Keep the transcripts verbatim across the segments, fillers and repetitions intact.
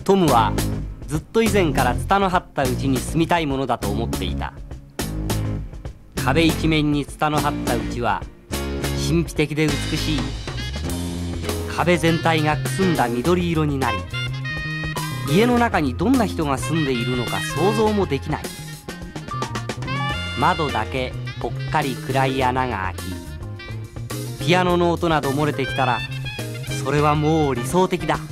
トムはずっと以前からツタの張ったうちに住みたいものだと思っていた。壁一面にツタの張ったうちは神秘的で美しい。壁全体がくすんだ緑色になり、家の中にどんな人が住んでいるのか想像もできない。窓だけぽっかり暗い穴が開き、ピアノの音など漏れてきたらそれはもう理想的だ。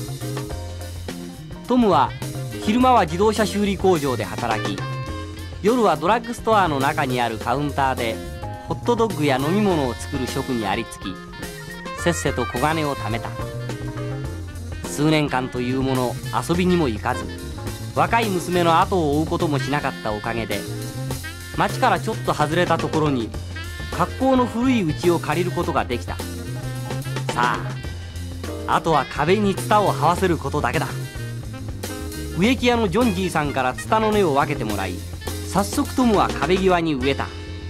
トムは昼間は自動車修理工場で働き、夜はドラッグストアの中にあるカウンターでホットドッグや飲み物を作る職にありつき、せっせと小金を貯めた。数年間というもの遊びにも行かず、若い娘の後を追うこともしなかったおかげで、町からちょっと外れたところに格好の古い家を借りることができた。さあ、あとは壁にツタを這わせることだけだ。植木屋のジョンじいさんからツタの根を分けてもらい、早速トムは壁際に植えた。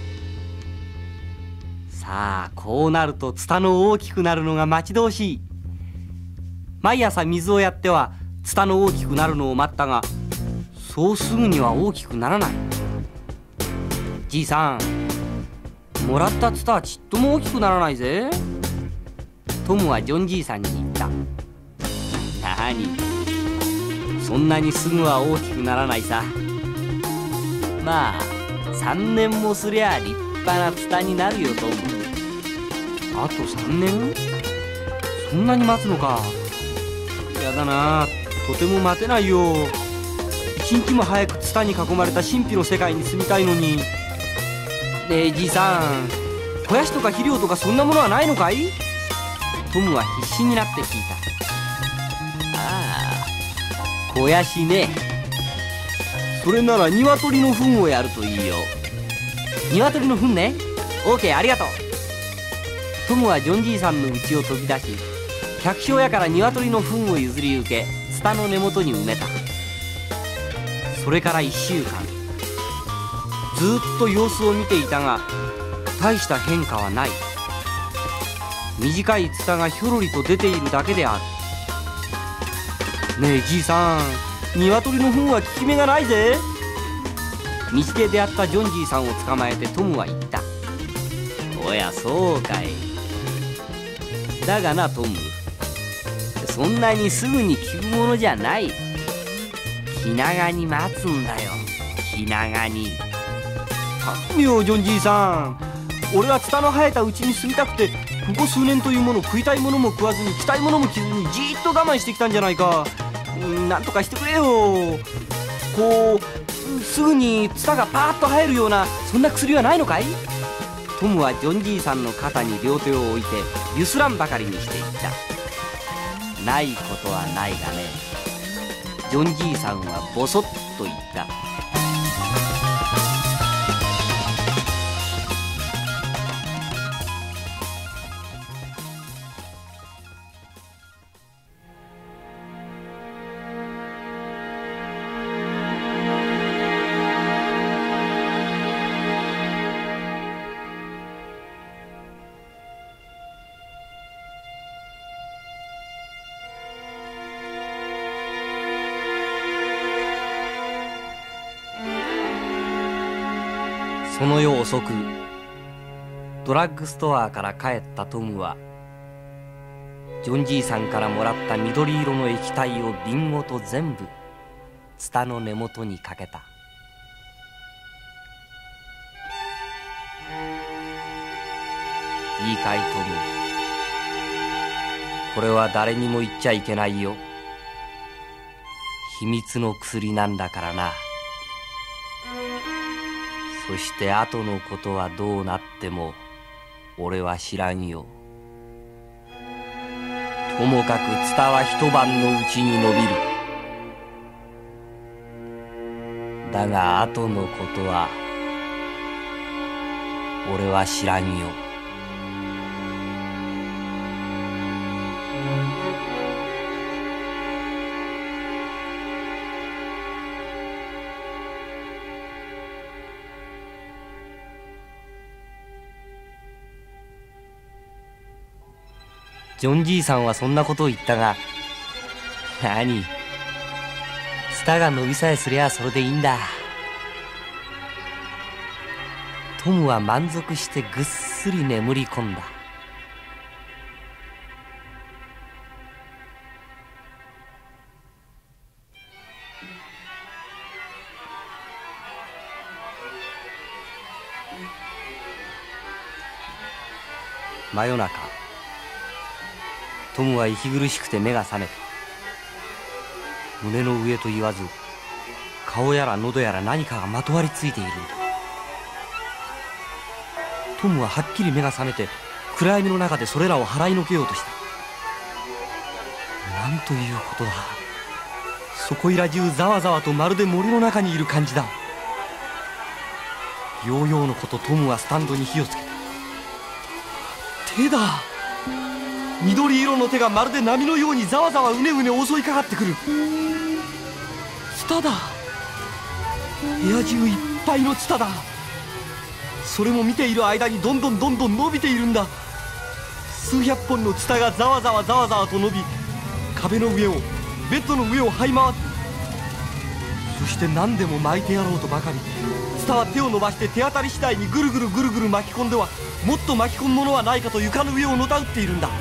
さあ、こうなるとツタの大きくなるのが待ち遠しい。毎朝水をやってはツタの大きくなるのを待ったが、そうすぐには大きくならない。じいさん、もらったツタはちっとも大きくならないぜ。トムはジョンじいさんに言った。なに、そんなにすぐは大きくならないさ。まあさんねんもすりゃ立派なツタになるよ、トム。あとさんねん？そんなに待つのか。やだな、とても待てないよ。一日も早くツタに囲まれた神秘の世界に住みたいのに。ねえじいさん、肥やしとか肥料とかそんなものはないのかい？トムは必死になって聞いた。ああ、肥やしね。それなら鶏の糞をやるといいよ。鶏の糞ね。オーケー、ありがとう。トムはジョンじいさんの家を飛び出し、百姓屋から鶏の糞を譲り受け、ツタの根元に埋めた。それからいっしゅうかん、ずっと様子を見ていたが大した変化はない。短いツタがひょろりと出ているだけである。ねえじいさん、鶏の糞は効き目がないぜ。道で出会ったジョンじいさんを捕まえてトムは言った。おや、そうかい。だがなトム、そんなにすぐに効くものじゃない。気長に待つんだよ、気長に。頼むよジョンじいさん、俺はツタの生えたうちに住みたくて、ここ数年というもの食いたいものも食わずに着たいものも着ずにじーっと我慢してきたんじゃないか。なんとかしてくれよ。こうすぐにツタがパーッと生えるようなそんな薬はないのかい？トムはジョンじいさんの肩に両手を置いてゆすらんばかりにしていった。ないことはないがね。ジョンじいさんはボソッと言った。その夜遅く、ドラッグストアから帰ったトムはジョンじいさんからもらった緑色の液体を瓶ごと全部ツタの根元にかけた。いいかいトム、これは誰にも言っちゃいけないよ。秘密の薬なんだからな。そして後のことはどうなっても俺は知らんよ。ともかくツタは一晩のうちに伸びる。だが後のことは俺は知らんよ。ジョンじいさんはそんなことを言ったが、何、 ツタが伸びさえすりゃそれでいいんだ。トムは満足してぐっすり眠り込んだ。真夜中、トムは息苦しくて目が覚めた。胸の上と言わず、顔やら喉やら何かがまとわりついているんだ。トムははっきり目が覚めて暗闇の中でそれらを払いのけようとした。なんということだ。そこいら中ざわざわとまるで森の中にいる感じだ。ようようのことトムはスタンドに火をつけた。手だ。緑色の手がまるで波のようにざわざわうねうね襲いかかってくる。ツタだ。部屋中いっぱいのツタだ。それも見ている間にどんどんどんどん伸びているんだ。数百本のツタがざわざわざわざわと伸び、壁の上をベッドの上を這い回って、そして何でも巻いてやろうとばかりツタは手を伸ばして手当たり次第にぐるぐるぐるぐる巻き込んでは、もっと巻き込むものはないかと床の上をのたうっているんだ。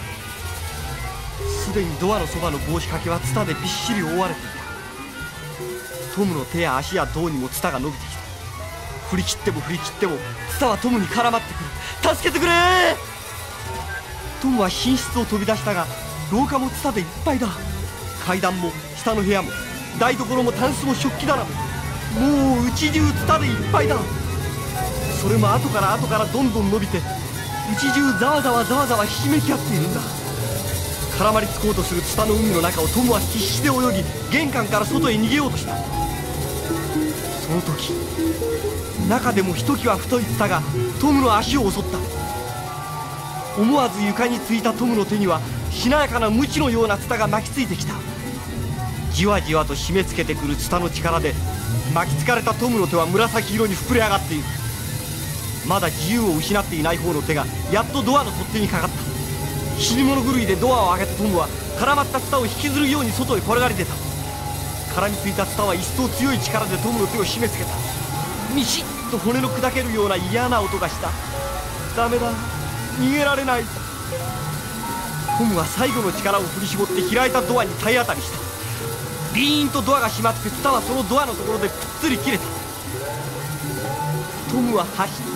すでにドアのそばの帽子掛けはツタでびっしり覆われていた。トムの手や足や胴にもツタが伸びてきた。振り切っても振り切ってもツタはトムに絡まってくる。助けてくれ。トムは寝室を飛び出したが、廊下もツタでいっぱいだ。階段も下の部屋も台所もタンスも食器棚も、もううち中ツタでいっぱいだ。それも後から後からどんどん伸びて、うち中ざわざわざわざわひしめき合っているんだ。絡まりつこうとするツタの海の中をトムは必死で泳ぎ、玄関から外へ逃げようとした。その時、中でもひときわ太いツタがトムの足を襲った。思わず床についたトムの手にはしなやかな鞭のようなツタが巻きついてきた。じわじわと締め付けてくるツタの力で巻きつかれたトムの手は紫色に膨れ上がっている。まだ自由を失っていない方の手がやっとドアの取っ手にかかった。死に物狂いでドアを開けたトムは絡まったツタを引きずるように外へ転がり出た。絡みついたツタは一層強い力でトムの手を締め付けた。ミシッと骨の砕けるような嫌な音がした。ダメだ、逃げられない。トムは最後の力を振り絞って開いたドアに体当たりした。ビーンとドアが閉まって、ツタはそのドアのところでぷっつり切れた。トムは走った。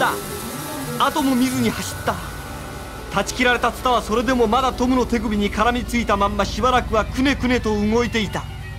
後も見ずに走った。断ち切られたツタはそれでもまだトムの手首に絡みついたまんま、しばらくはくねくねと動いていた。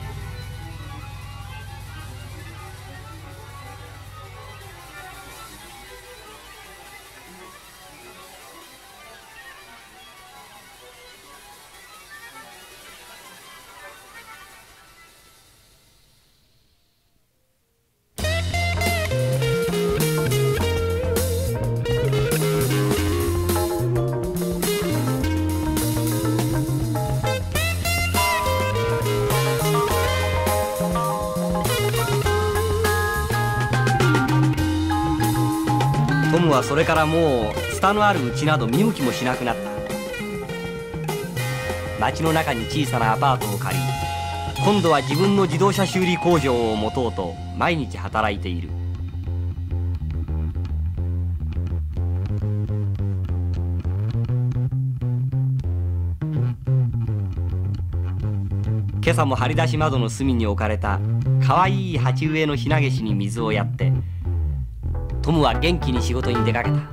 トムはそれからもうツタのある家など見向きもしなくなった。町の中に小さなアパートを借り、今度は自分の自動車修理工場を持とうと毎日働いている。今朝も張り出し窓の隅に置かれたかわいい鉢植えのひなげしに水をやって、トムは元気に仕事に出かけた。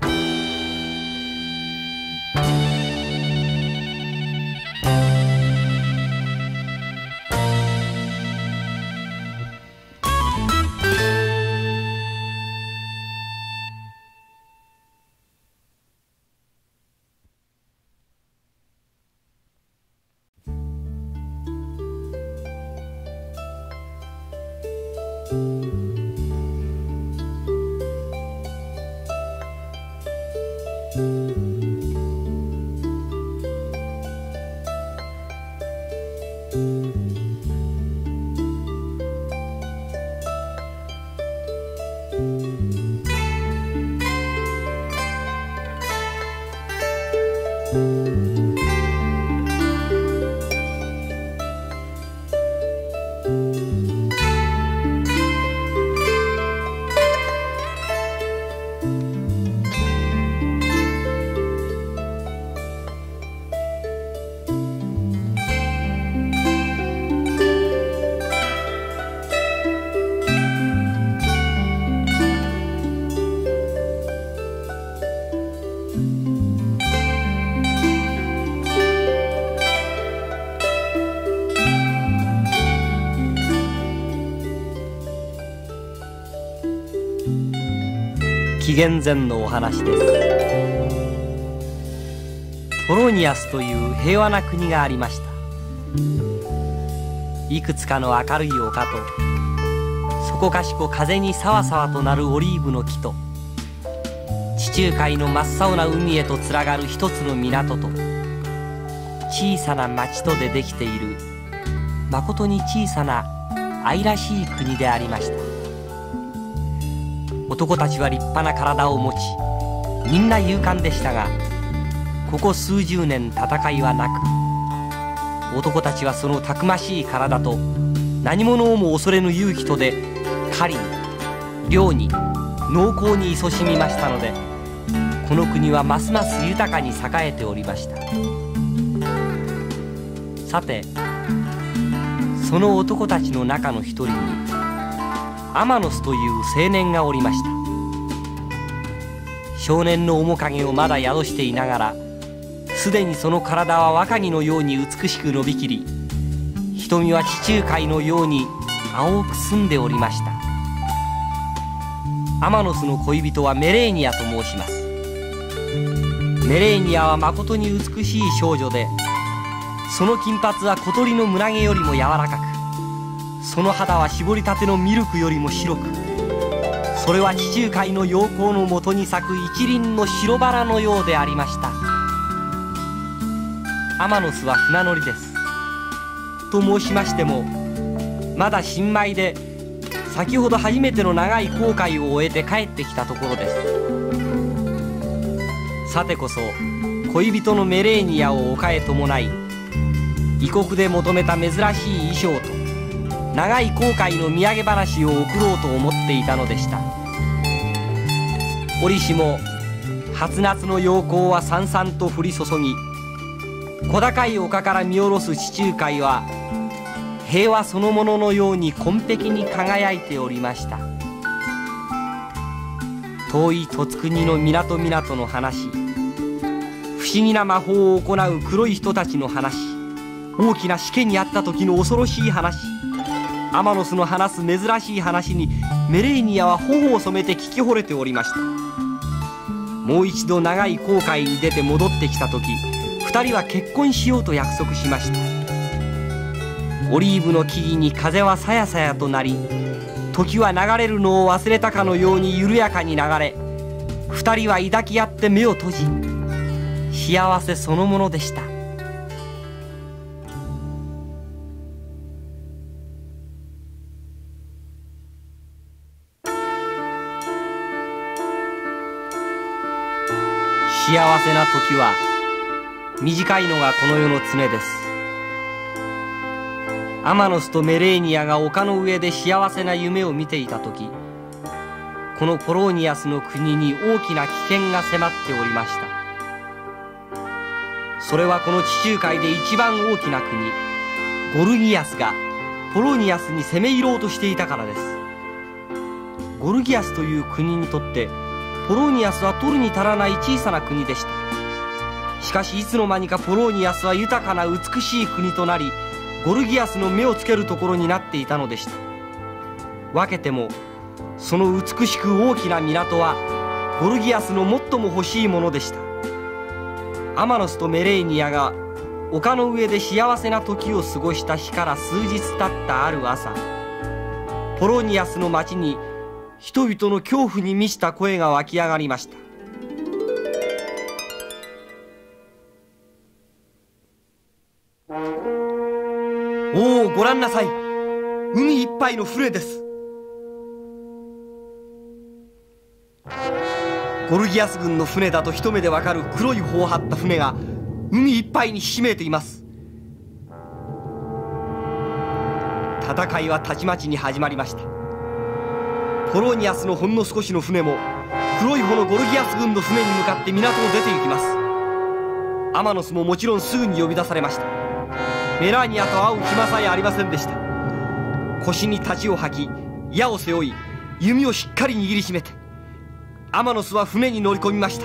紀元前のお話です。ポロニアスという平和な国がありました。いくつかの明るい丘と、そこかしこ風にさわさわとなるオリーブの木と、地中海の真っ青な海へとつながる一つの港と、小さな町とでできているまことに小さな愛らしい国でありました。男たちは立派な体を持ち、みんな勇敢でしたが、ここ数十年戦いはなく、男たちはそのたくましい体と何者をも恐れぬ勇気とで狩りに猟に農耕に勤しみましたので、この国はますます豊かに栄えておりました。さて、その男たちの中の一人にアマノスという青年がおりました。少年の面影をまだ宿していながら、すでにその体は若木のように美しく伸びきり、瞳は地中海のように青く澄んでおりました。アマノスの恋人はメレーニアと申します。メレーニアはまことに美しい少女で、その金髪は小鳥の胸毛よりも柔らかく、その肌は絞りたてのミルクよりも白く、それは地中海の陽光のもとに咲く一輪の白バラのようでありました。アマノスは船乗りです。と申しましても、まだ新米で先ほど初めての長い航海を終えて帰ってきたところです。さてこそ恋人のメレーニアを丘へ伴い、異国で求めた珍しい衣装と長い航海の土産話を送ろうと思っていたのでした。折しも初夏の陽光はさんさんと降り注ぎ、小高い丘から見下ろす地中海は平和そのもののように紺碧に輝いておりました。遠い突国の港々の話、不思議な魔法を行う黒い人たちの話、大きなしけにあった時の恐ろしい話、アマノスの話す珍しい話にメレーニアは頬を染めて聞き惚れておりました。もう一度長い航海に出て戻ってきた時、二人は結婚しようと約束しました。オリーブの木々に風はさやさやとなり、時は流れるのを忘れたかのように緩やかに流れ、二人は抱き合って目を閉じ、幸せそのものでした。幸せな時は短いのがこの世の常です。アマノスとメレーニアが丘の上で幸せな夢を見ていた時、このポローニアスの国に大きな危険が迫っておりました。それはこの地中海で一番大きな国ゴルギアスがポローニアスに攻め入ろうとしていたからです。ゴルギアスという国にとってポローニアスは取るに足らない小さな国でした。しかしいつの間にかポローニアスは豊かな美しい国となり、ゴルギアスの目をつけるところになっていたのでした。分けてもその美しく大きな港はゴルギアスの最も欲しいものでした。アマノスとメレーニアが丘の上で幸せな時を過ごした日から数日経ったある朝、ポローニアスの町に人々の恐怖に満ちた声が湧き上がりました。おお、ご覧なさい。海いっぱいの船です。ゴルギアス軍の船だと一目でわかる黒い帆を張った船が海いっぱいにひしめいています。戦いはたちまちに始まりました。ポローニアスのほんの少しの船も黒い帆のゴルギアス軍の船に向かって港を出て行きます。アマノスももちろんすぐに呼び出されました。メラーニアと会う暇さえありませんでした。腰に太刀を吐き矢を背負い、弓をしっかり握りしめてアマノスは船に乗り込みました。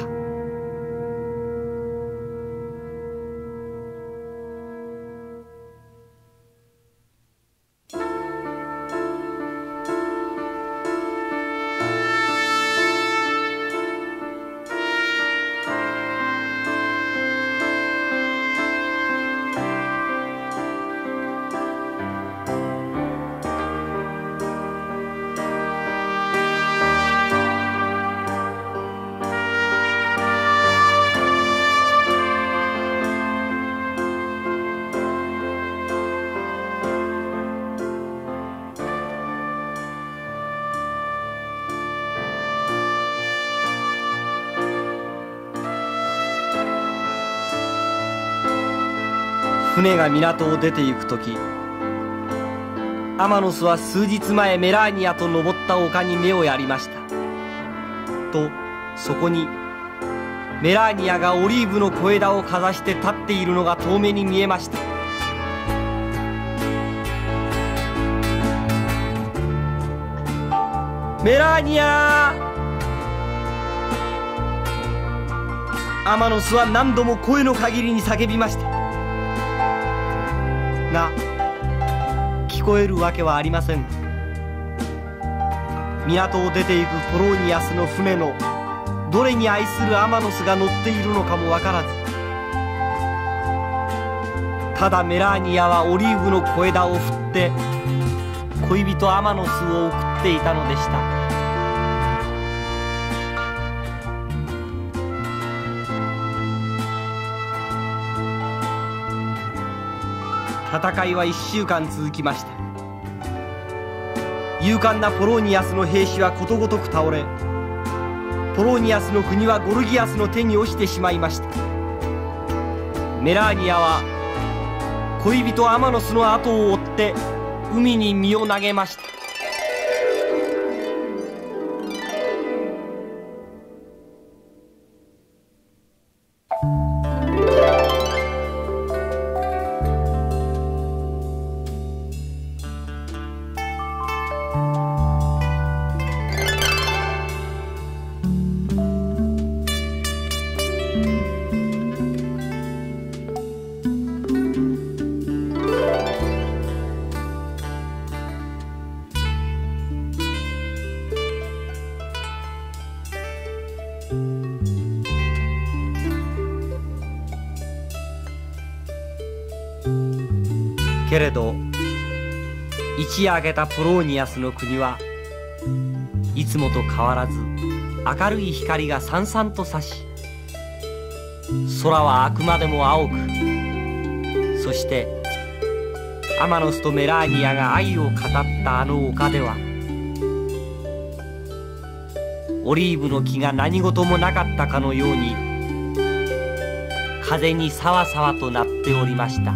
船が港を出て行く時、アマノスは数日前メラーニアと登った丘に目をやりました。とそこにメラーニアがオリーブの小枝をかざして立っているのが遠目に見えました。メラーニア。アマノスは何度も声の限りに叫びましたが、聞こえるわけはありません。港を出ていくポローニアスの船のどれに愛するアマノスが乗っているのかもわからず、ただメラーニアはオリーブの小枝を振って恋人アマノスを送っていたのでした。戦いはいっしゅうかん続きました。勇敢なポローニアスの兵士はことごとく倒れ、ポローニアスの国はゴルギアスの手に落ちてしまいました。メラーニアは恋人アマノスの後を追って海に身を投げました。けれど一夜明けたポローニアスの国はいつもと変わらず明るい光がさんさんと差し、空はあくまでも青く、そしてアマノスとメラーニアが愛を語ったあの丘ではオリーブの木が何事もなかったかのように風にさわさわとなっておりました。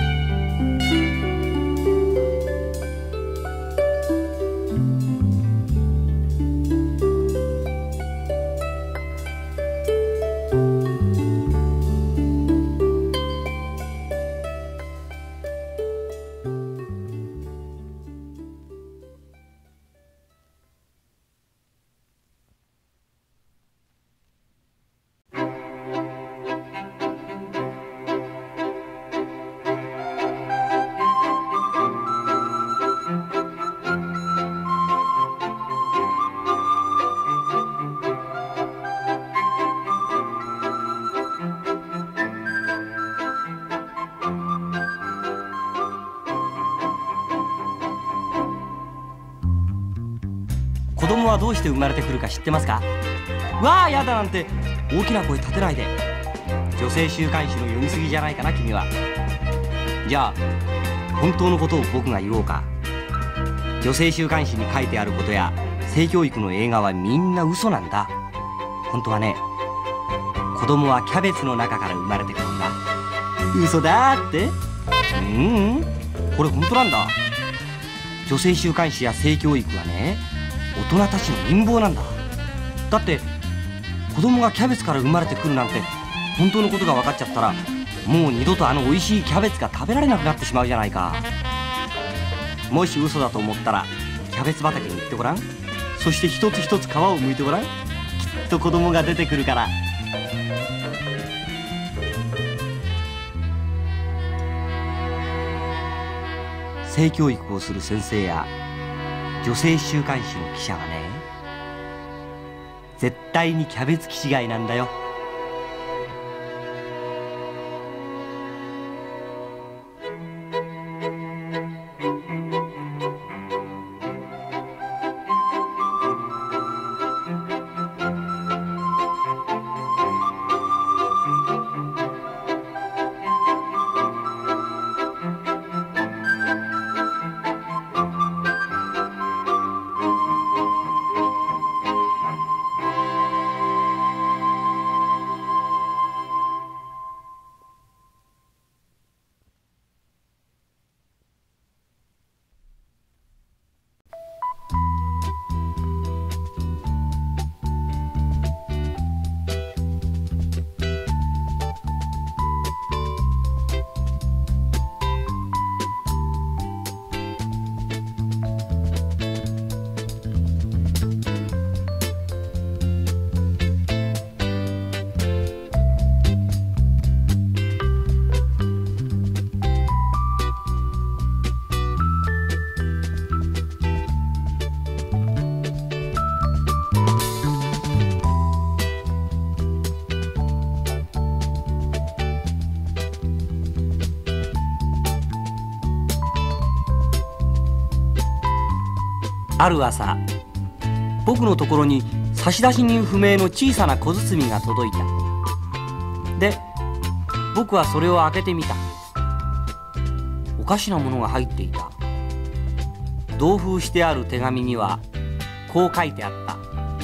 子供はどうして生まれてくるか知ってますか？わあやだなんて大きな声立てないで。女性週刊誌の読みすぎじゃないかな君は。じゃあ本当のことを僕が言おうか。女性週刊誌に書いてあることや性教育の映画はみんな嘘なんだ。本当はね、子供はキャベツの中から生まれてくるんだ。嘘だって？うん、これ本当なんだ。女性週刊誌や性教育はね、大人たちの陰謀なんだ。だって子供がキャベツから生まれてくるなんて本当のことが分かっちゃったら、もう二度とあの美味しいキャベツが食べられなくなってしまうじゃないか。もし嘘だと思ったらキャベツ畑に行ってごらん。そして一つ一つ皮を剥いてごらん。きっと子供が出てくるから。性教育をする先生や女性週刊誌の記者はね、絶対にキャベツ気違いなんだよ。 ある朝、僕のところに差出人不明の小さな小包が届いた。で、僕はそれを開けてみた。おかしなものが入っていた。同封してある手紙にはこう書いてあった。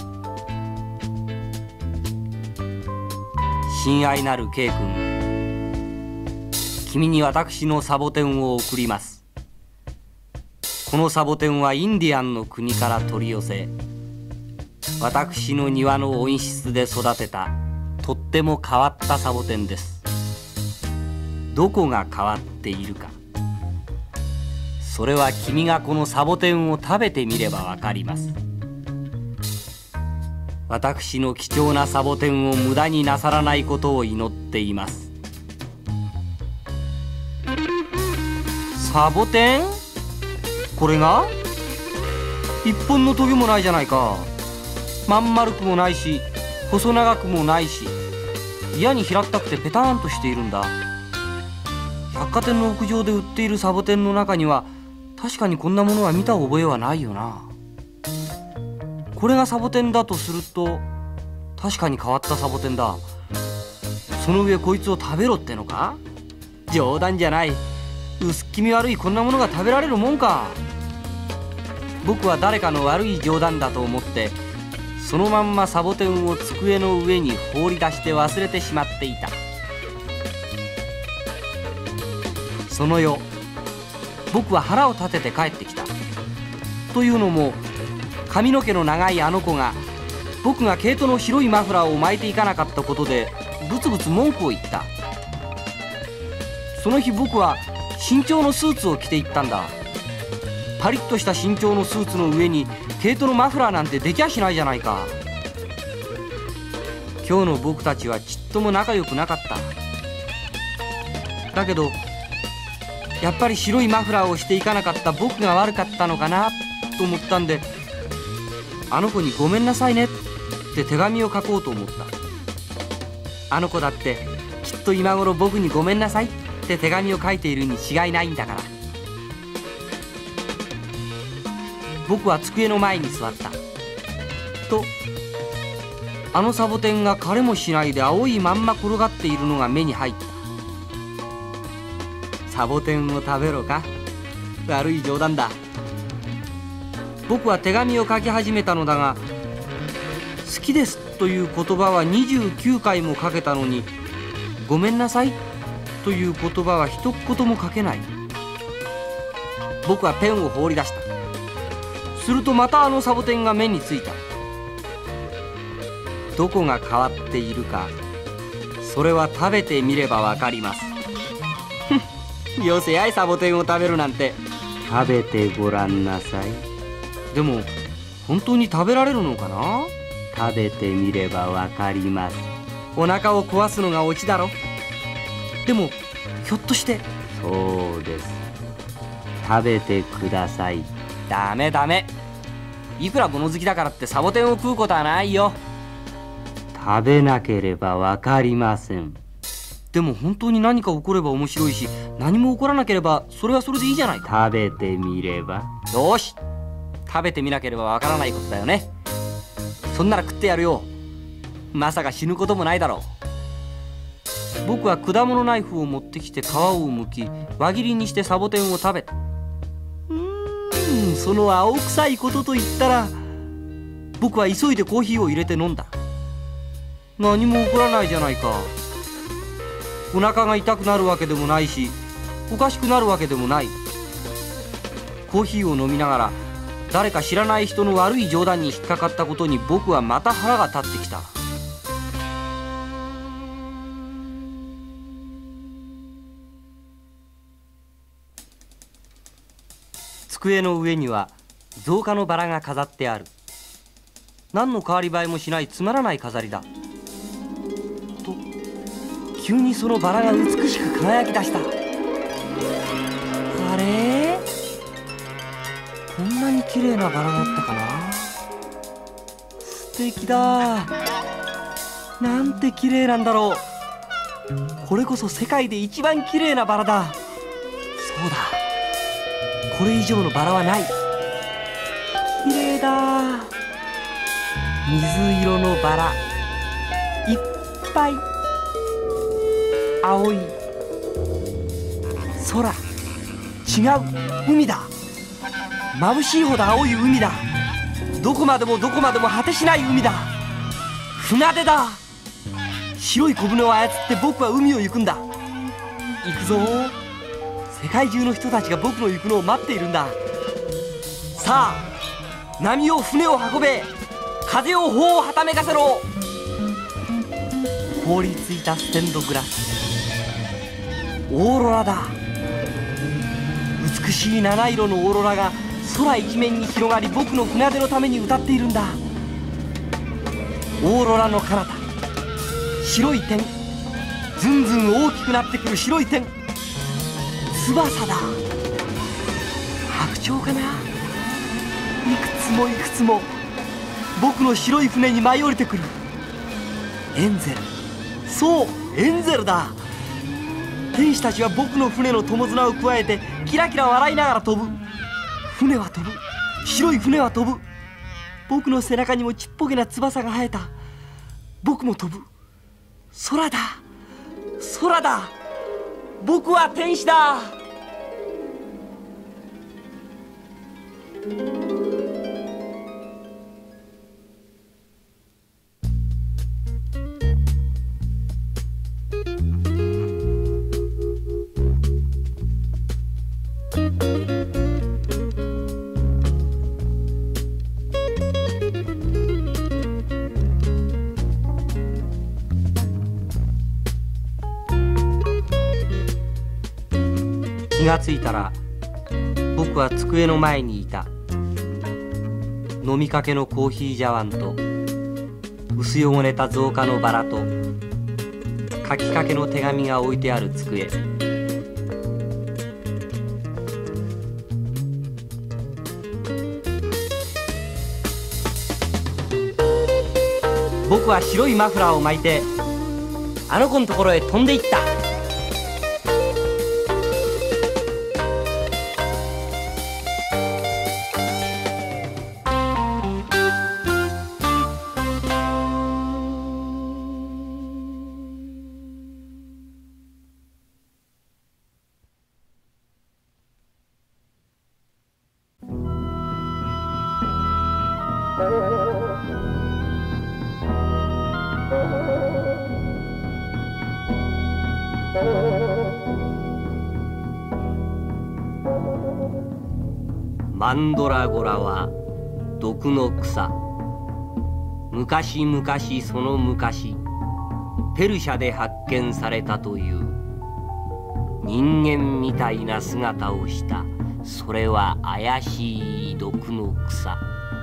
親愛なる K 君、君に私のサボテンを送ります。このサボテンはインディアンの国から取り寄せ、私の庭の温室で育てたとっても変わったサボテンです。どこが変わっているか、それは君がこのサボテンを食べてみればわかります。私の貴重なサボテンを無駄になさらないことを祈っています。サボテン？これが？一本のトゲもないじゃないか。まん丸くもないし、細長くもないし、嫌に平ったくてペターンとしているんだ。百貨店の屋上で売っているサボテンの中には確かにこんなものは見た覚えはないよな。これがサボテンだとすると確かに変わったサボテンだ。その上こいつを食べろってのか？冗談じゃない。薄気味悪いこんなものが食べられるもんか。僕は誰かの悪い冗談だと思ってそのまんまサボテンを机の上に放り出して忘れてしまっていた。その夜、僕は腹を立てて帰ってきた。というのも髪の毛の長いあの子が僕が毛糸の白いマフラーを巻いていかなかったことでブツブツ文句を言った。その日僕は身長のスーツを着ていったんだ。パリッとした身長のスーツの上に毛糸のマフラーなんてできやしないじゃないか。今日の僕たちはちっとも仲良くなかった。だけどやっぱり白いマフラーをしていかなかった僕が悪かったのかなと思ったんで、あの子に「ごめんなさいね」って手紙を書こうと思った。あの子だってきっと今頃僕に「ごめんなさい」って手紙を書いているに違いないんだから。僕は机の前に座ったと、あのサボテンが枯れもしないで青いまんま転がっているのが目に入った。サボテンを食べろか？悪い冗談だ。僕は手紙を書き始めたのだが、好きですという言葉はにじゅうきゅうかいも書けたのに、ごめんなさいという言葉は一言も書けない。僕はペンを放り出した。するとまたあのサボテンが目についた。どこが変わっているか、それは食べてみればわかります。よせやいサボテンを食べるなんて。食べてごらんなさい。でも本当に食べられるのかな？食べてみればわかります。お腹を壊すのがオチだろ。でもひょっとして。そうです。食べてください。ダメダメ。いくら物好きだからってサボテンを食うことはないよ。食べなければわかりません。でも本当に何か起これば面白いし、何も起こらなければそれはそれでいいじゃないか。食べてみれば。よし、食べてみなければわからないことだよね。そんなら食ってやるよ。まさか死ぬこともないだろう。僕は果物ナイフを持ってきて皮を剥き輪切りにしてサボテンを食べた。うーん、その青臭いことといったら、僕は急いでコーヒーを入れて飲んだ。何も起こらないじゃないか。お腹が痛くなるわけでもないし、おかしくなるわけでもない。コーヒーを飲みながら誰か知らない人の悪い冗談に引っかかったことに僕はまた腹が立ってきた。机の上には造花のバラが飾ってある。何の変わり映えもしないつまらない飾りだ。と急にそのバラが美しく輝き出した。あれ、こんなに綺麗なバラだったかな。素敵だ。なんて綺麗なんだろう。これこそ世界で一番綺麗なバラだ。そうだ、これ以上のバラはない。いだ。水色のバラいっぱい。青い空、違う、海だ。眩しいほど青い海だ。どこまでもどこまでも果てしない海だ。船出だ。白い小舟を操って僕は海を行くんだ。行くぞ。世界中の人たちが僕の行くのを待っているんだ。さあ、波を船を運べ、風を帆をはためかせろ。凍りついたステンドグラス、オーロラだ。美しい七色のオーロラが空一面に広がり、僕の船出のために歌っているんだ。オーロラの彼方、白い点、ずんずん大きくなってくる白い点、翼だ。白鳥かな。いくつもいくつも僕の白い船に舞い降りてくる。エンゼル、そうエンゼルだ。天使たちは僕の船の友綱をくわえてキラキラ笑いながら飛ぶ。船は飛ぶ、白い船は飛ぶ。僕の背中にもちっぽけな翼が生えた。僕も飛ぶ。空だ、空だ。僕は天使だ。気がついたら僕は机の前にいた。飲みかけのコーヒー茶碗と薄汚れた造花のバラと書きかけの手紙が置いてある机。僕は白いマフラーを巻いてあの子のところへ飛んで行った。マンドラゴラは毒の草。昔々その昔、ペルシャで発見されたという人間みたいな姿をした、それは怪しい毒の草。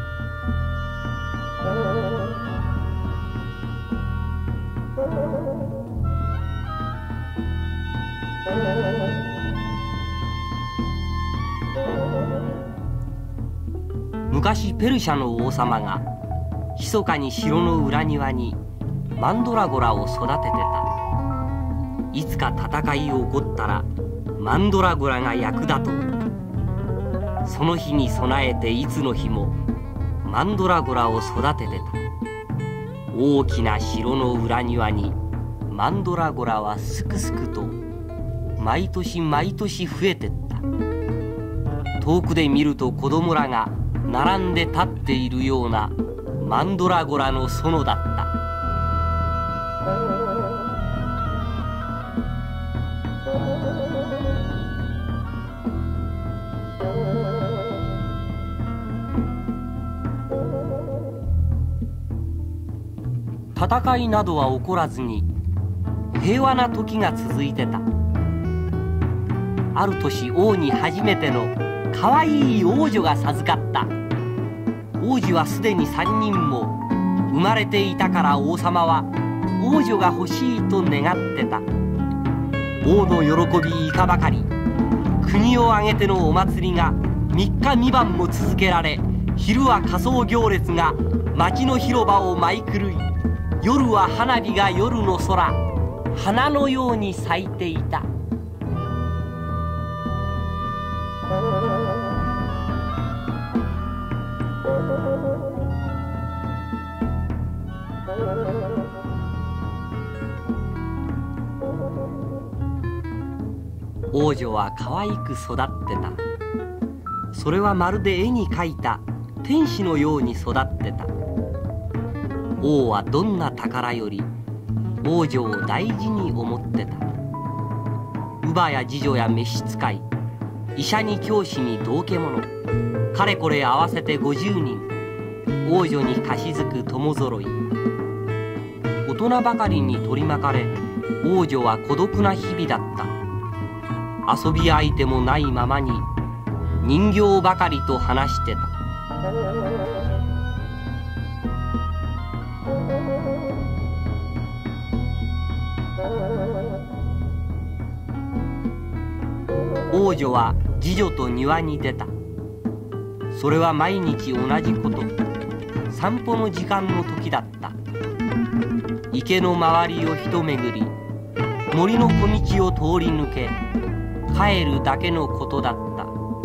昔ペルシャの王様が密かに城の裏庭にマンドラゴラを育ててた。いつか戦い起こったらマンドラゴラが役立とう。その日に備えていつの日もマンドラゴラを育ててた。大きな城の裏庭にマンドラゴラはすくすくと毎年毎年増えてった。遠くで見ると子供らが並んで立っているようなマンドラゴラの園だった。戦いなどは起こらずに平和な時が続いてた。ある年、王に初めてのかわいい王女が授かった。王子はすでに三人も生まれていたから、王様は王女が欲しいと願ってた。王の喜びいかばかり、国を挙げてのお祭りが三日三晩も続けられ、昼は仮装行列が町の広場を舞い狂い、夜は花火が夜の空、花のように咲いていた。 Thank you. 王女は可愛く育ってた。それはまるで絵に描いた天使のように育ってた。王はどんな宝より王女を大事に思ってた。乳母や次女や召使い、医者に教師に道化者、かれこれ合わせてごじゅうにん、王女に貸し付く友揃い。大人ばかりに取り巻かれ、王女は孤独な日々だった。遊び相手もないままに人形ばかりと話してた。王女は次女と庭に出た。それは毎日同じこと。散歩の時間の時だった。池の周りを一巡り、森の小道を通り抜け、帰るだけのことだった。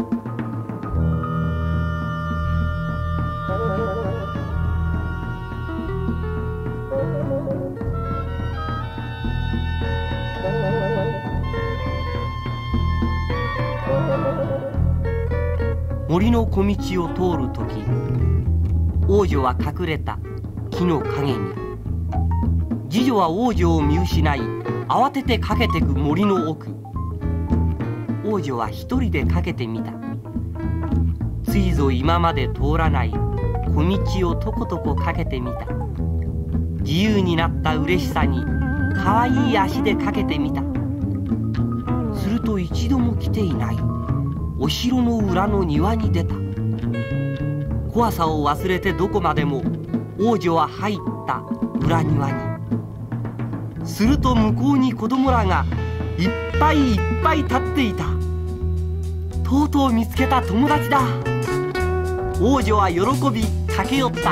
森の小道を通るとき、王女は隠れた木の陰に。次女は王女を見失い、慌てて駆けてく森の奥。王女は一人で駆けてみた。ついぞ今まで通らない小道をとことこ駆けてみた。自由になった嬉しさにかわいい足で駆けてみた。すると一度も来ていないお城の裏の庭に出た。怖さを忘れてどこまでも王女は入った裏庭に。すると向こうに子供らがいっぱいいっぱい立っていた。とうとう見つけた友達だ。王女は喜び駆け寄った。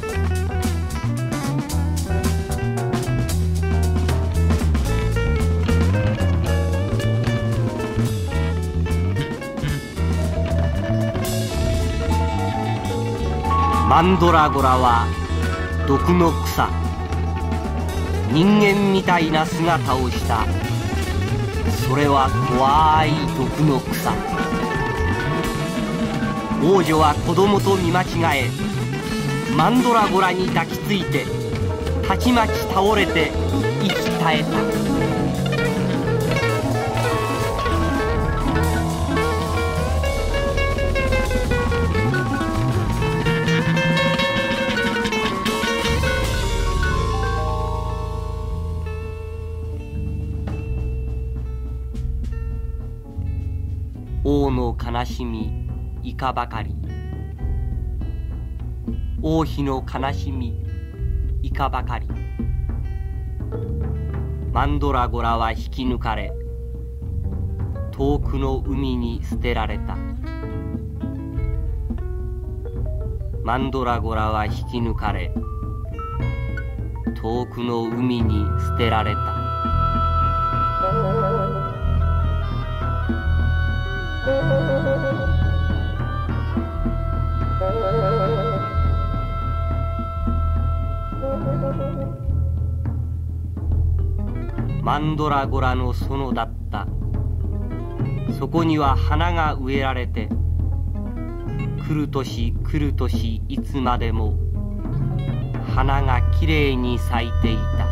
マンドラゴラは毒の草。人間みたいな姿をした。それは怖い毒の草。王女は子供と見間違え、マンドラゴラに抱きついてたちまち倒れて息絶えた。王の悲しみいかばかり。王妃の悲しみいかばかり。マンドラゴラは引き抜かれ、遠くの海に捨てられた。マンドラゴラは引き抜かれ、遠くの海に捨てられた。マンドラゴラの園だった。そこには花が植えられて、来る年来る年いつまでも花がきれいに咲いていた。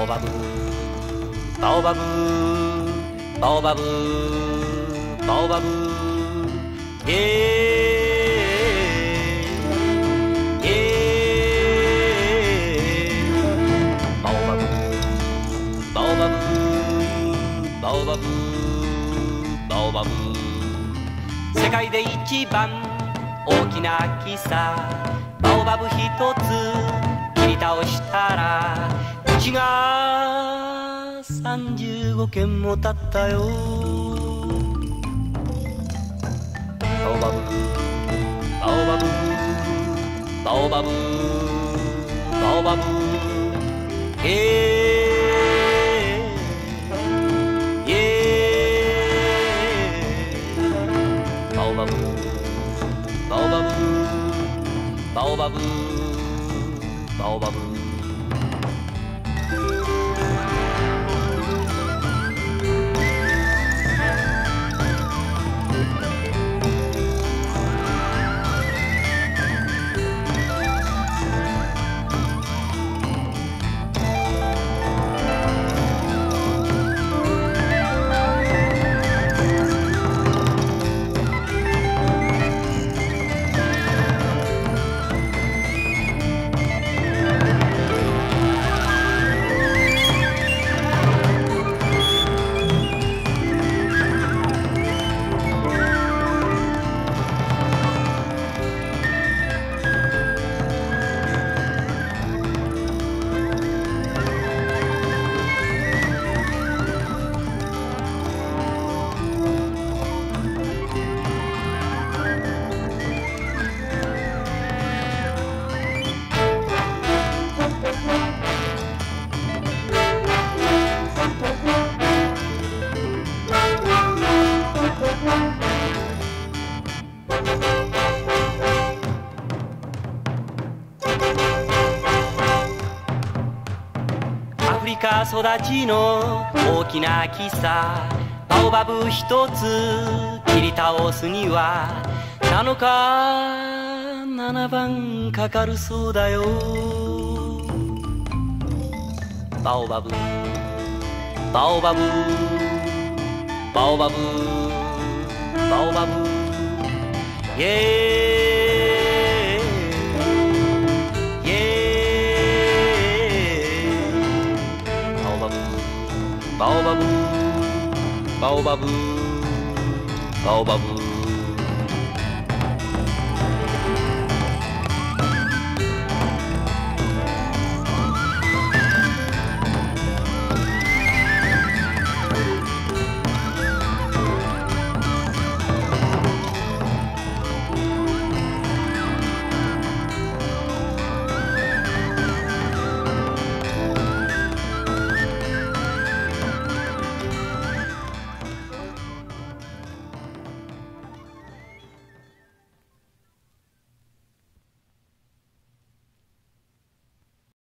バオバブバオバブバオバブバオバブイエーイイエーイバオバブバオバブバオバブバオバブ世界で一番大きな木さバオバブ一つ切り倒したら木がさんじゅうごけんも立ったよ。バオバブバオバブバオバブバオバブイエーイイエーイバオバブバオバブバオバブバオバブアフリカ育ちの大きな木さバオバブ一つ切り倒すにはなのかななばんかかるそうだよ。バオバブバオバブバオバブバオバブイエーイイエーイバオバブバオバブバオバブバオバブ